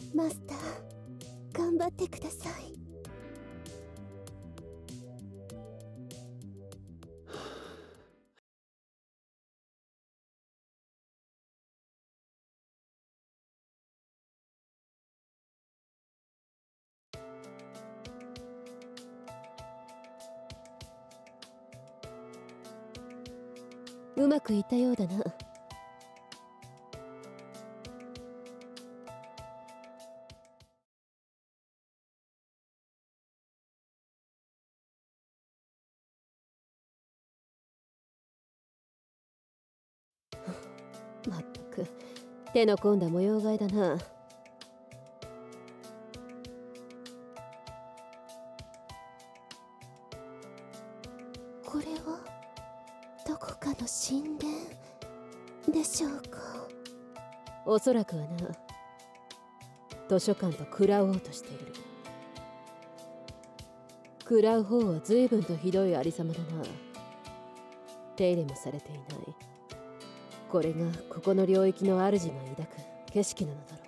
マスター、頑張ってください。 うまくいったようだな。まったく手の込んだ模様替えだな。 これはどこかの神殿でしょうか。 おそらくはな。図書館と食らおうとしている。食らう方は随分とひどいありさまだな。手入れもされていない。これがここの領域の主が抱く景色なのだろう。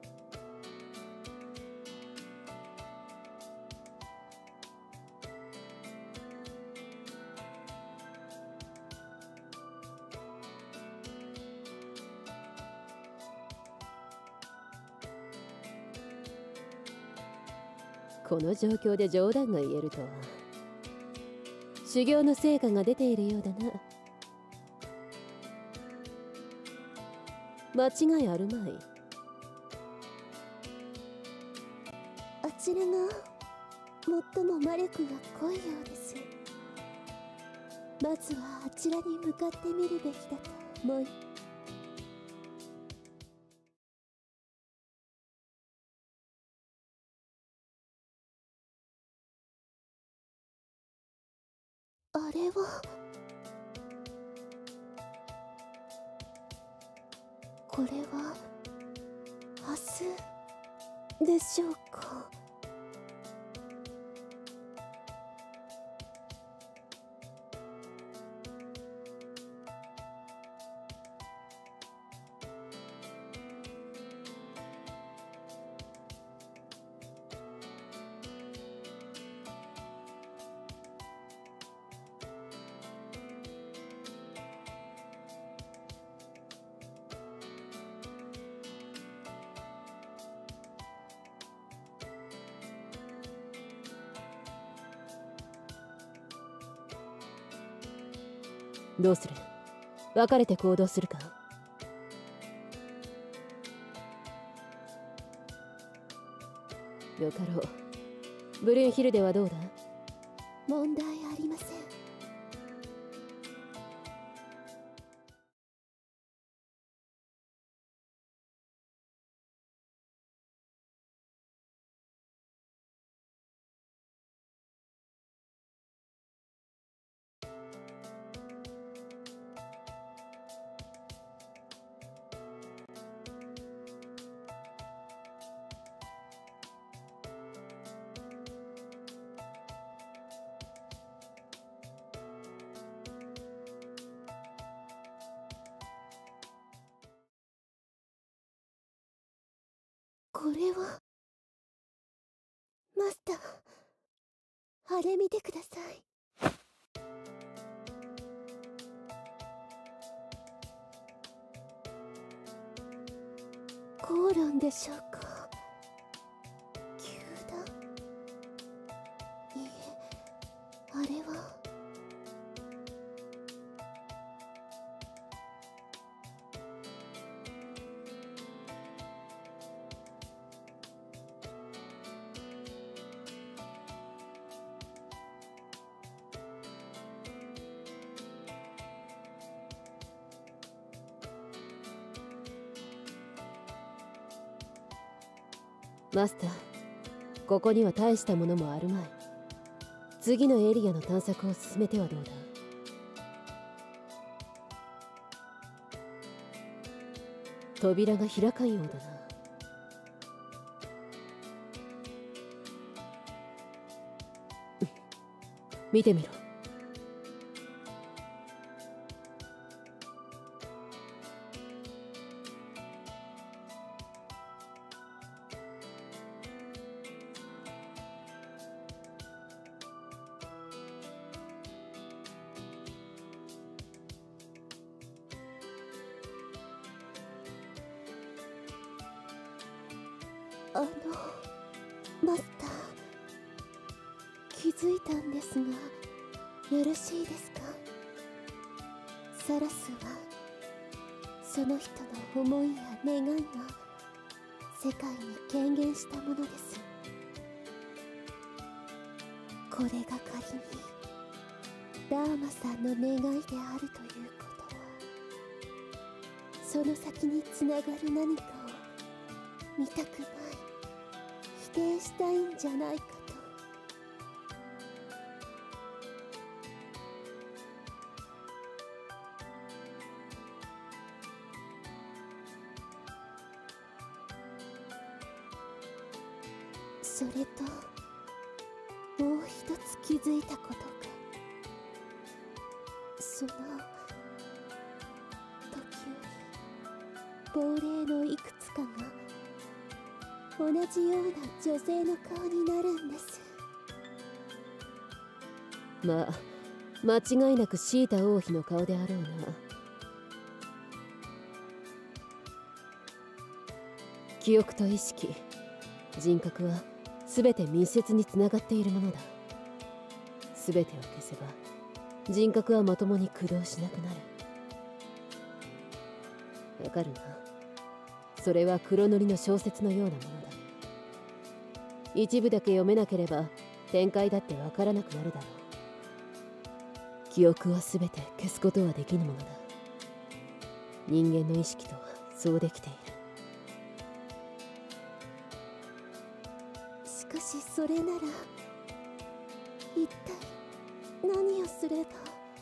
この状況で冗談が言えるとは。修行の成果が出ているようだな。間違いあるまい。 あちらが最も魔力が濃いようです。まずはあちらに向かってみるべきだと思い。あれはこれはハスでしょうか。 どうする？別れて行動するか？よかろう。ブルーンヒルではどうだ？ 問題ありません。これはマスター、あれ見てください。コーロンでしょうか。球団、いいえ、あれはマスター、ここには大したものもあるまい。次のエリアの探索を進めてはどうだ？扉が開かんようだな。見てみろ。 マスター、気づいたんですがよろしいですか？サラスはその人の思いや願いが世界に権限したものです。これが仮にラーマさんの願いであるということは、その先につながる何かを見たくない、否定したいんじゃないかと。それともう一つ気づいたことが、その時折亡霊のいくつかが同じような女性の顔になるんです。 まあ間違いなくシータ王妃の顔であろうな。記憶と意識、人格は全て密接につながっているものだ。全てを消せば人格はまともに駆動しなくなる。わかるな。それは黒塗りの小説のようなものだ。一部だけ読めなければ展開だってわからなくなるだろう。記憶は全て消すことはできぬものだ。人間の意識とはそうできている。 しかしそれなら一体何をすれば。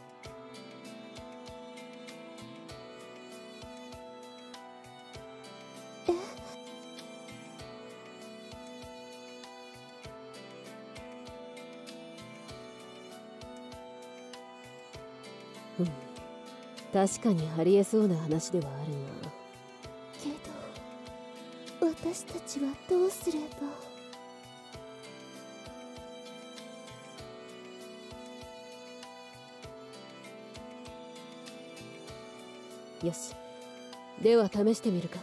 うん、確かにありえそうな話ではあるが、 けど私たちはどうすれば。 よし、では試してみるか。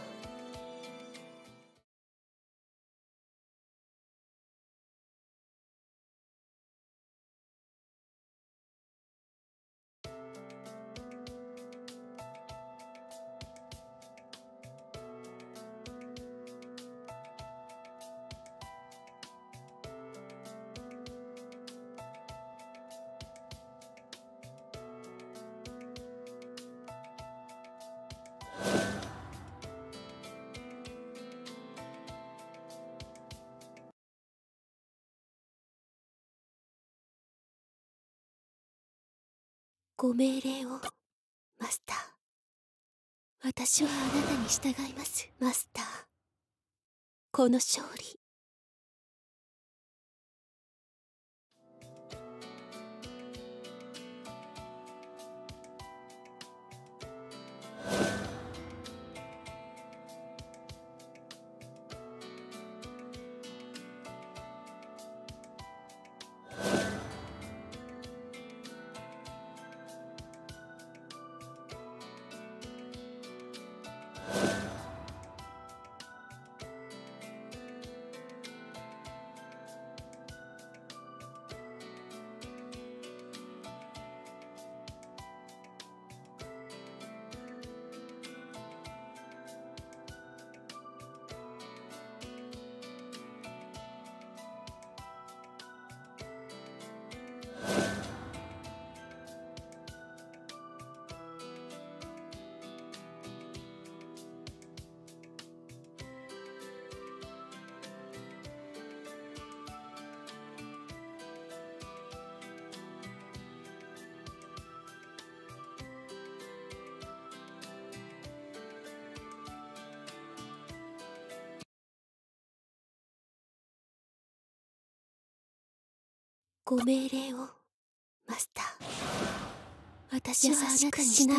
ご命令を、マスター。私はあなたに従います、マスター。この勝利。ご命令を、マスター。私はあなたにしない。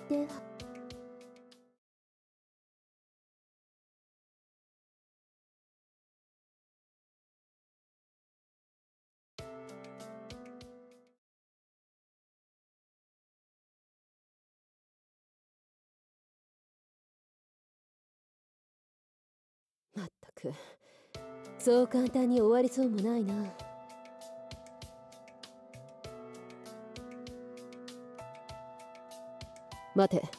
では。 まったく、そう簡単に終わりそうもないな。待て、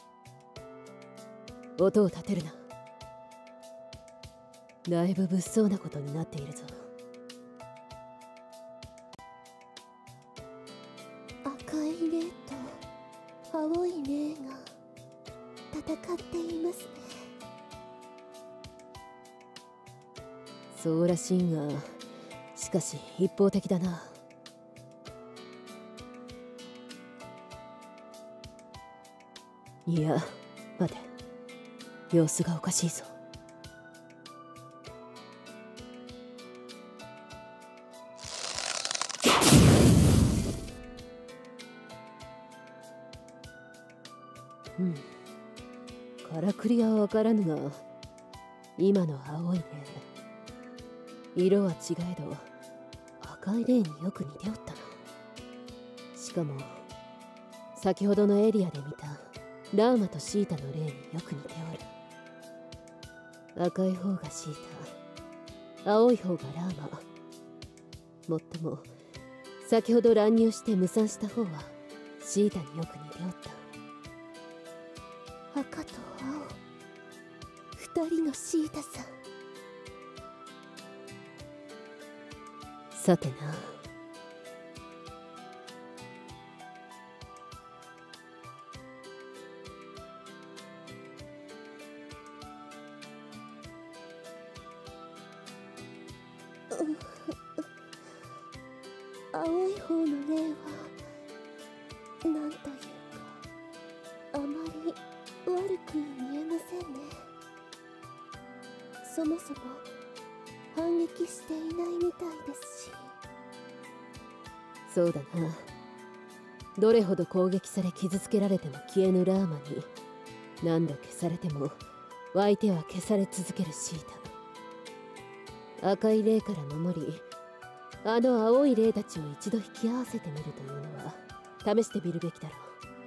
音を立てるな。だいぶ物騒なことになっているぞ。 赤い霊と青い霊が戦っていますね。 そうらしいが、しかし一方的だな。いや、待て、様子がおかしいぞ。からくりはわからぬが、今の青い霊、色は違えど赤い霊によく似ておったな。しかも先ほどのエリアで見たラーマとシータの霊によく似ておる。赤い方がシータ、青い方がラーマ。もっとも先ほど乱入して無惨した方はシータによく似ておった。 赤と青、二人のシータさん。 さてな。 青い方の霊はなんというかあまり悪く見えませんね。そもそも反撃していないみたいですし。 そうだな。どれほど攻撃され傷つけられても消えぬラーマに、何度消されても相手は消され続けるシータ。赤い霊から守り、あの青い霊たちを一度引き合わせてみるというのは試してみるべきだろう。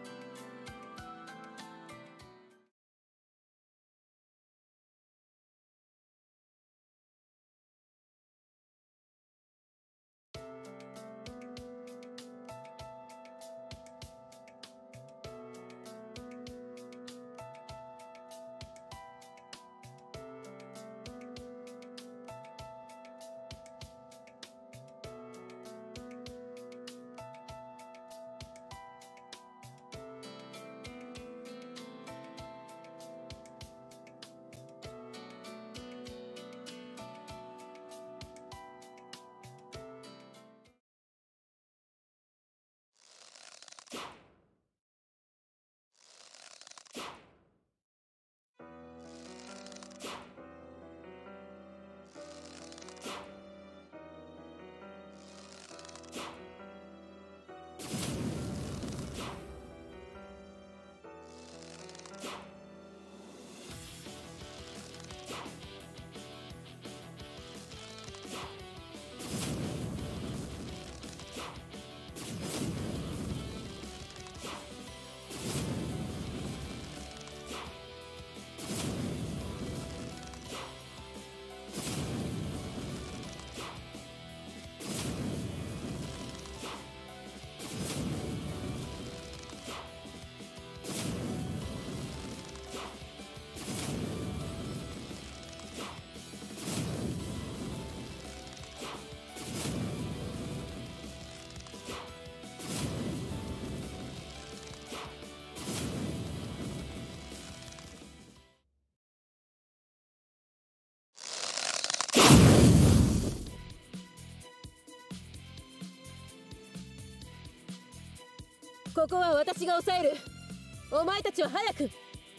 ここは私が抑える。お前たちは早く。 シー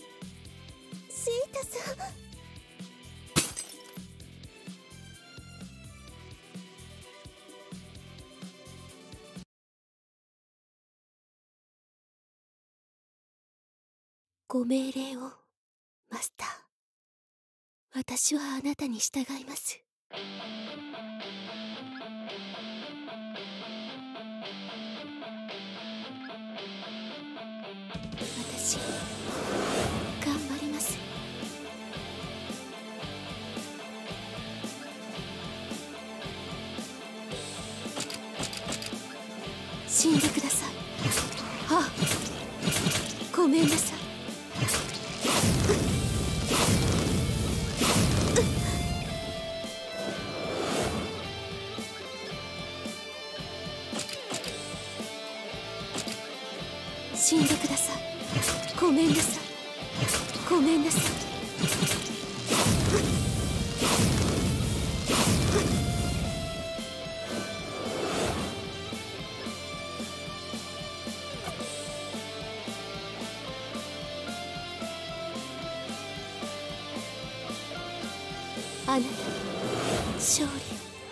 タさん。 ご命令を、マスター。私はあなたに従います。私、頑張ります。死んでください。あ、ごめんなさい。死んでください。ごめんなさい。ごめんなさい。あなたの勝利。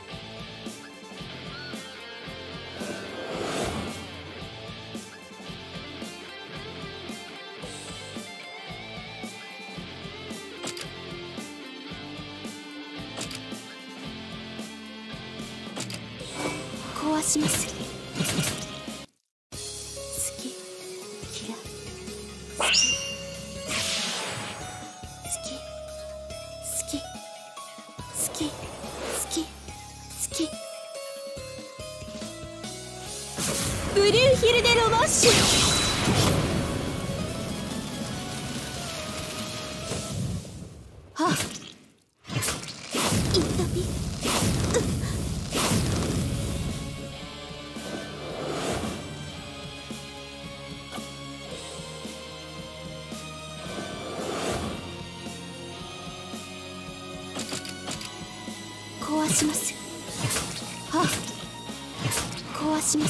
壊します。好き、嫌い、好き、好き、好き、好き、好き、好き。ブリューヒルデ・ロマンシュ。あ、痛み。壊します。あ、壊します。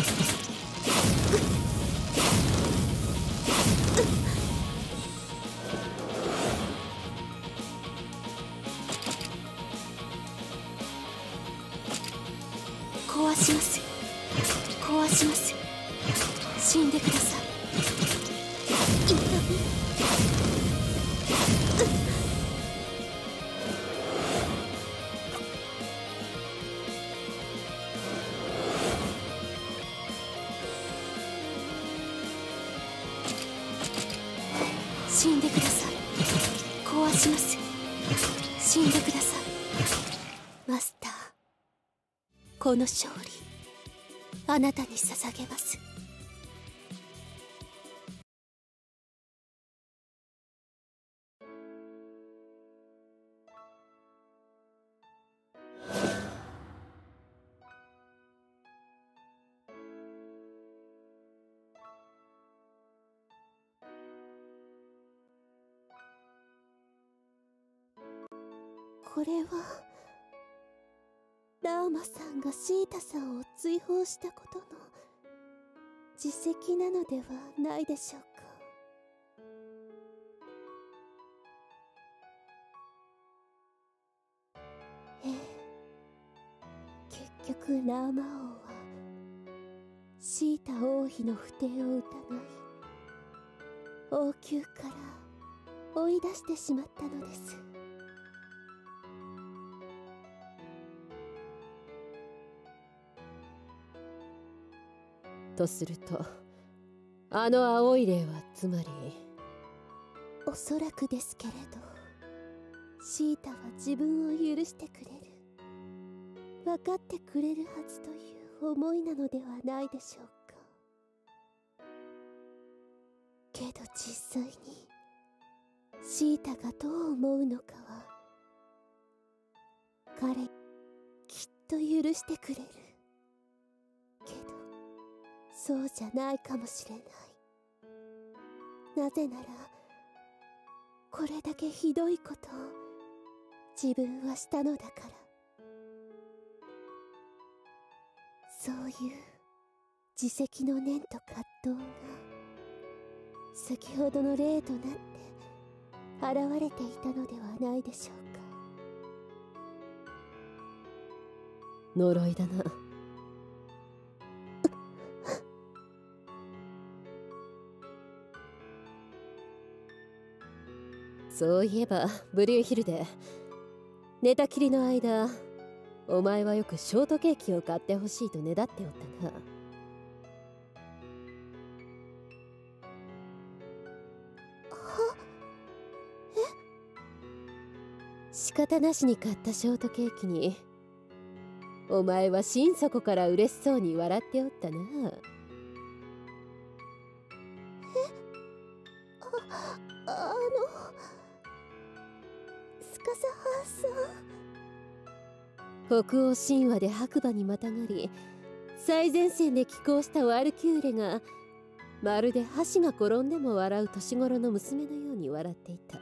壊します。壊します。死んでください。痛み。死んでください。壊します。死んでください。マスター、この勝利、あなたに捧げます。これはラーマさんがシータさんを追放したことの自責なのではないでしょうか。ええ、結局ラーマ王はシータ王妃の不貞を疑い王宮から追い出してしまったのです。 とすると、あの青い霊はつまり。 おそらくですけれど、シータは自分を許してくれる、分かってくれるはずという思いなのではないでしょうか。けど実際にシータがどう思うのかは、彼きっと許してくれる。けどそうじゃないかもしれない。なぜなら、これだけひどいことを自分はしたのだから。そういう自責の念と葛藤が先ほどの霊となって現れていたのではないでしょうか。 呪いだな。 そういえばブリューヒルで寝たきりの間、お前はよくショートケーキを買ってほしいとねだっておったな。仕方なしに買ったショートケーキにお前は心底から嬉しそうに笑っておったな。 スカサハ北欧神話で白馬にまたがり最前線で寄港したワルキューレがまるで箸が転んでも笑う年頃の娘のように笑っていた。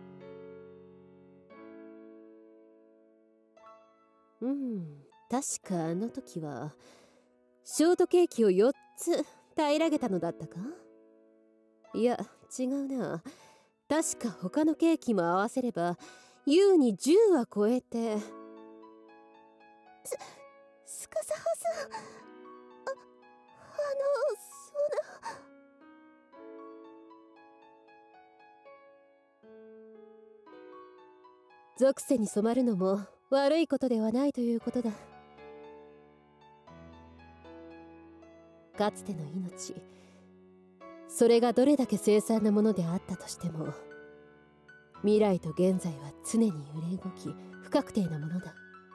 確かあの時はショートケーキを4つ平らげたのだったか。いや違うな、確か他のケーキも合わせれば優に10は超えて。 スカサハさん、 属性に染まるのも悪いことではないということだ。かつての命、それがどれだけ凄惨なものであったとしても未来と現在は常に揺れ動き不確定なものだ。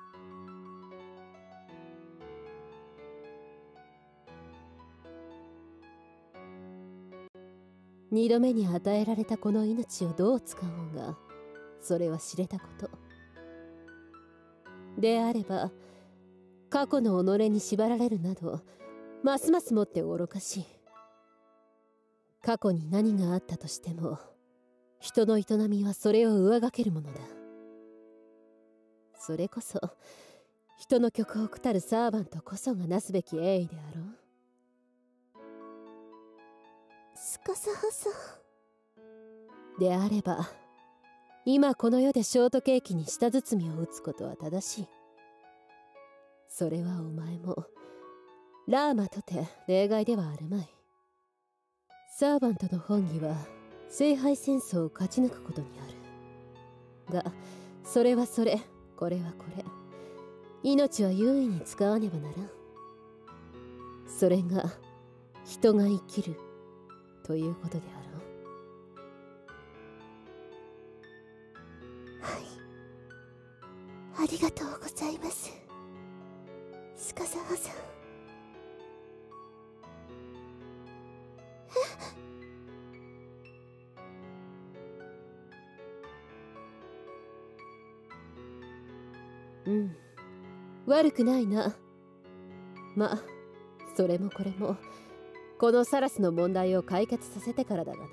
二度目に与えられたこの命をどう使おうがそれは知れたことであれば、過去の己に縛られるなどますますもって愚かしい。過去に何があったとしても人の営みはそれを上書けるものだ。それこそ人の極北たるサーバントこそがなすべき栄意であろう。 スカサハさんであれば今この世でショートケーキに舌包みを打つことは正しい。それはお前もラーマとて例外ではあるまい。サーバントの本義は聖杯戦争を勝ち抜くことにあるが、それはそれ、これはこれ、命は優位に使わねばならん。それが人が生きるということであろう。 はい、ありがとうございます、スカサハさん。 悪くないな。ま、それもこれもこのサラスの問題を解決させてからだがな。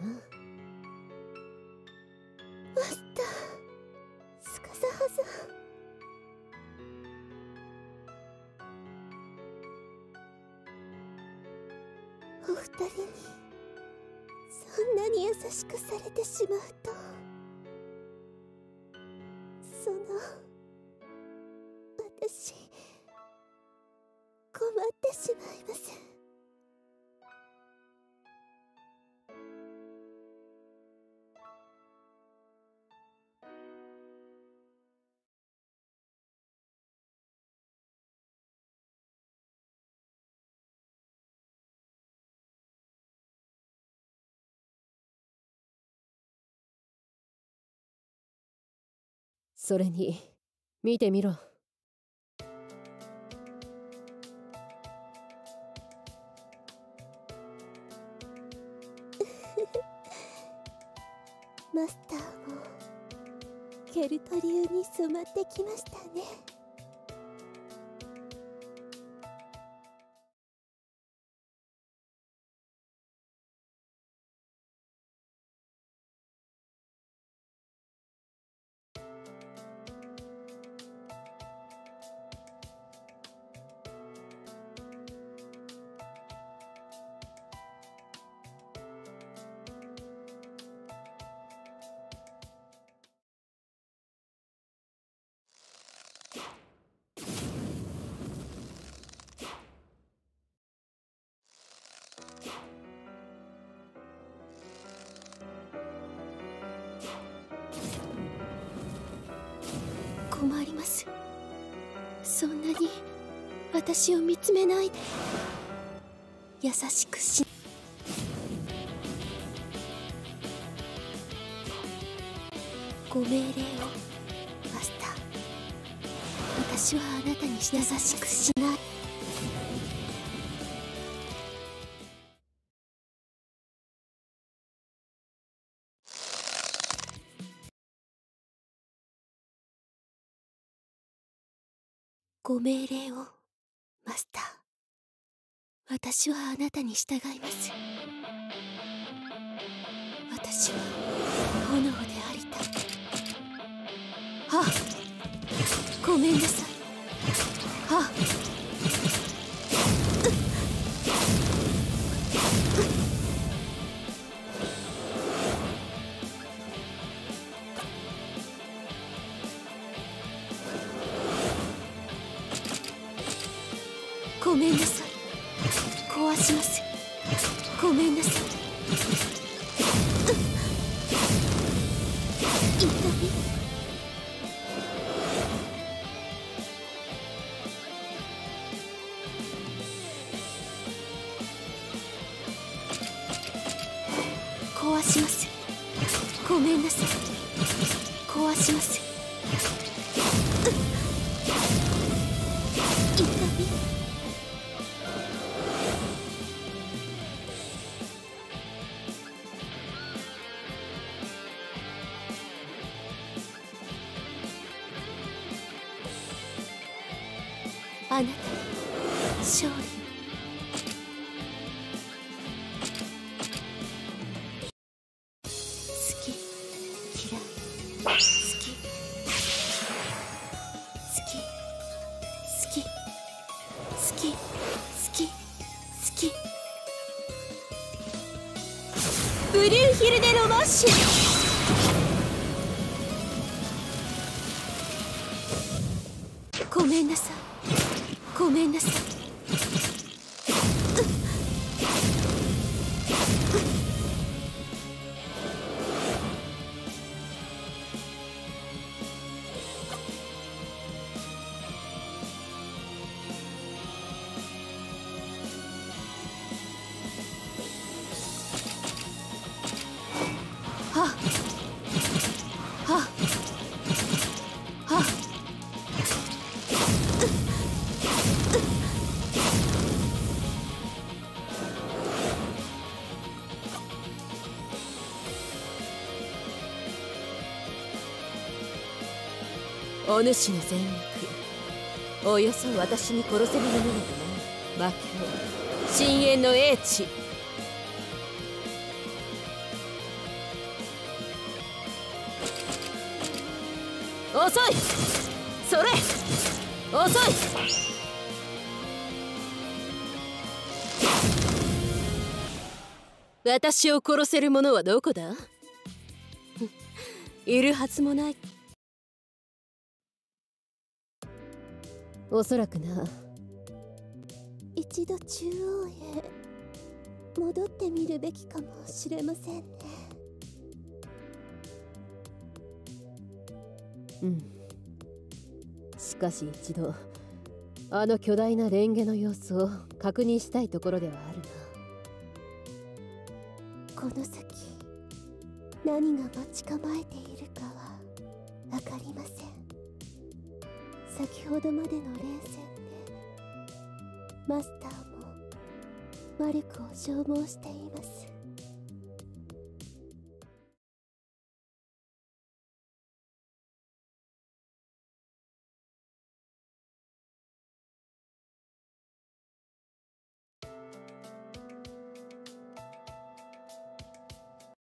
マスター、スカサハさん。お二人にそんなに優しくされてしまうと、私困ってしまいます。 それに見てみろ。 マスターもケルト流に染まってきましたね。 ります。そんなに私を見つめないで。優しくしご命令をマスター。私はあなたに優しくしない。ご命令をマスター。私はあなたに従います。私は炎でありたい。はあ、ごめんなさい。はあ、ごめんなさい。壊します。ごめんなさい。痛み。壊します。ごめんなさい。壊します。痛み。あなたに勝利を。好き、嫌い、好き、好き、好き、好き、好き、好き。ブリューヒルデ・ロマッシュ。ごめんなさい。ごめんなさい。はあ、はあ、はあ。 お主の全力、およそ私に殺せるものなどない。魔境、深淵の英知。遅い。それ遅い。私を殺せる者はどこだ。いるはずもない。おそらくな。 一度中央へ戻ってみるべきかもしれませんね。 うん。しかし一度あの巨大な蓮華の様子を確認したいところではあるな。この先何が待ち構えているかは分かりません。先ほどまでの連戦でマスターも魔力を消耗しています。